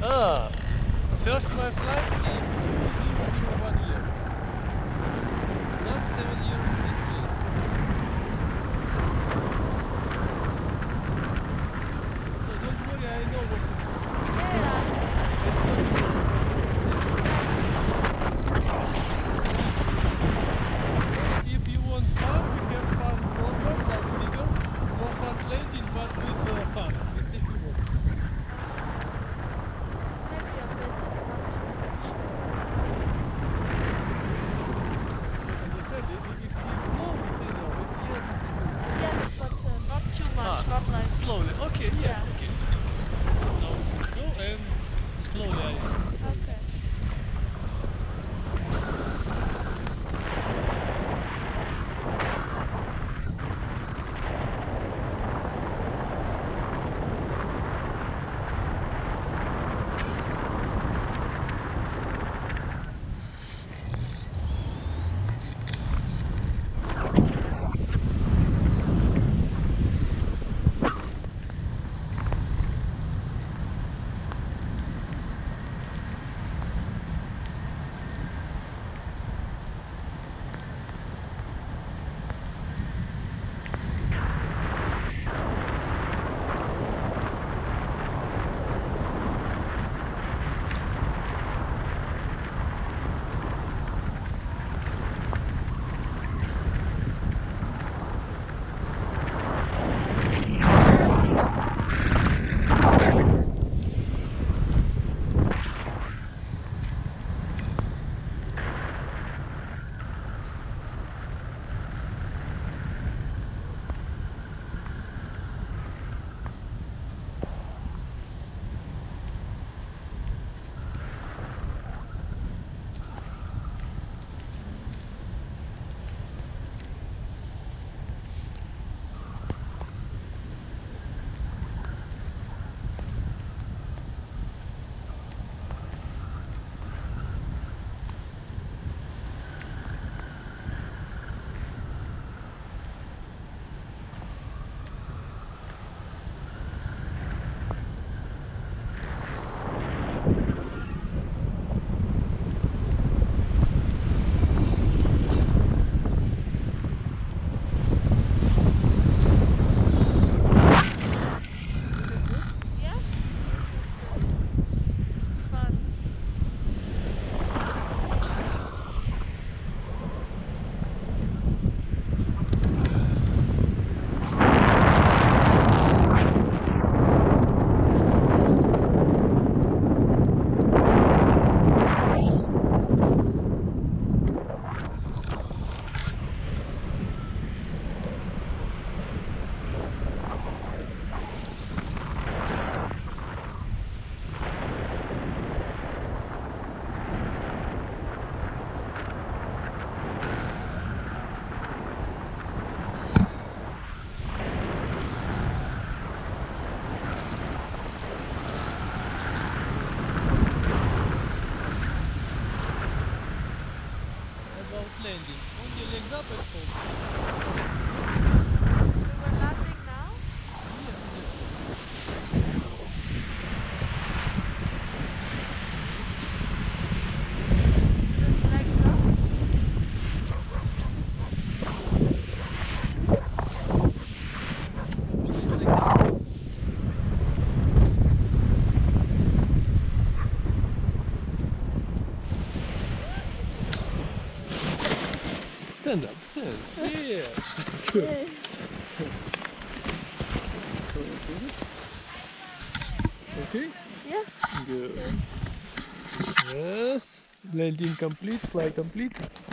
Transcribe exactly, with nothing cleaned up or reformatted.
Ah, first my flight in two thousand one year. Last seven years in this place. So don't worry, I know what to do. Yeah. It's not important. If you want fun, we have fun program like figure. No fast landing, but with uh, fun. It's if you want. Maybe a bit, not too much. As I said, if, if it's no, we say no. If yes, we say yes. Yes, but uh, not too much, Ah, not like... slowly. Okay, yes, Yeah. okay. Now we can go and slowly I show you. Okay. Yeah? It's fun. About landing. Only legs up and hold. We were landing now? Yes, yes. Just legs up? Just like that. Stand up, stand. Yes. Good. Okay? Yeah. Good. Yes. Landing complete, fly complete.